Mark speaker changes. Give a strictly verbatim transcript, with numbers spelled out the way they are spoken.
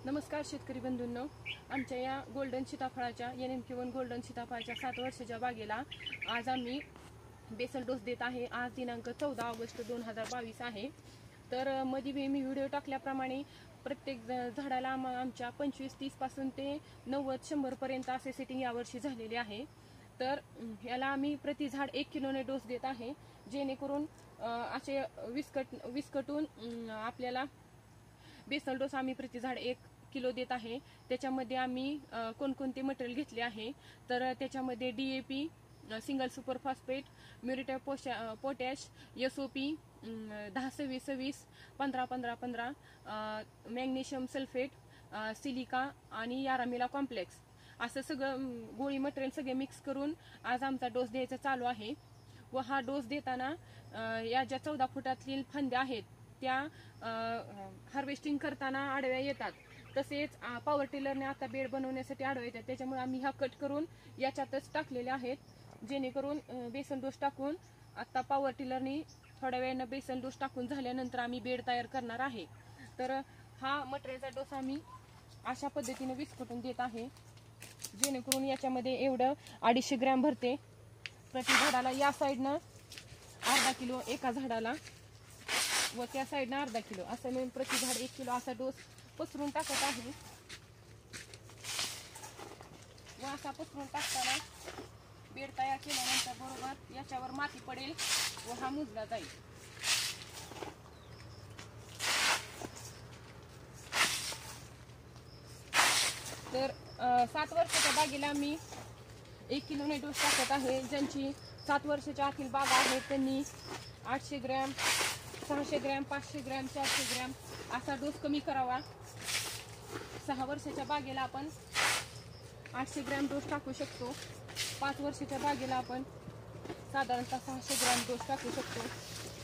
Speaker 1: नमस्कार शेतकरी बंधूंनो, आमच्या या गोल्डन सीताफळाच्या एन एम के वन गोल्डन सीताफळाच्या सात वर्षाच्या बागेला आज आम्ही बेसल डोस देत आहे। आज दिनांक चौदा ऑगस्ट दोन हजार बावीस आहे। तर मध्ये मी व्हिडिओ टाकल्याप्रमाणे प्रत्येक झाडाला आमच्या पंचवीस तीस पासून ते नव्वद शंभर पर्यंत असे सेटिंग यावर्षी झालेले आहे। तर याला आम्ही प्रति झाड एक किलोने डोस देत आहे, जेणेकरून असे विस्कट विस्कटून आपल्याला बेसल डोस आम्ही प्रति झाड एक किलो देत आहे। त्याच्यामध्ये आम्ही कोणकोणते मटेरियल घेतले आहे तर त्याच्यामध्ये D A P, single super phosphate, muriate of potash, S O P, दहा सव्वीस सव्वीस, पंधरा पंधरा पंधरा, मॅग्नेशियम सल्फेट, सिलिका आणि यारामिला कॉम्प्लेक्स असं सगळं गोळी मटेरियल सगळे मिक्स करून आज आमचा डोस द्यायचा चालू आहे। व हा डोस देताना या ज्या चौदा फुटातील फांद्या आहेत त्या हार्वेस्टिंग करताना आडव्या येतात, तसेच पॉवर टिलरने आता बेड बनवण्यासाठी आडव्या येतात। त्याच्यामुळे आम्ही ह्या कट करून याच्यातच टाकलेले आहेत, जेणेकरून बेसन डोस टाकून आता पॉवर टिलरने थोड्या वेळानं बेसन डोस टाकून झाल्यानंतर आम्ही बेड तयार करणार आहे। तर हा मटेरियलचा डोस आम्ही अशा पद्धतीने विस्कटून देत आहे, जेणेकरून याच्यामध्ये एवढं अडीचशे ग्रॅम भरते प्रति झाडाला। या साईडनं अर्धा किलो एका झाडाला व त्या साईडनं अर्धा किलो असं मिळून प्रति झाड एक किलो असा डोस पसरून टाकत आहे। व असा पसरून टाकताना बेड तयार केल्यानंतर बरोबर याच्यावर माती पडेल व हा मुजला जाईल। तर सात वर्षाच्या बागेला मी एक किलोने डोस टाकत आहे। ज्यांची सात वर्षाच्या आतील बाग आहेत त्यांनी आठशे ग्रॅम, सहाशे ग्रॅम, पाचशे ग्रॅम, चारशे ग्रॅम असा डोस कमी करावा। सहा वर्षाच्या बागेला आपण आठशे ग्रॅम डोस टाकू शकतो, पाच वर्षाच्या बागेला आपण साधारणतः सहाशे ग्रॅम डोस टाकू शकतो।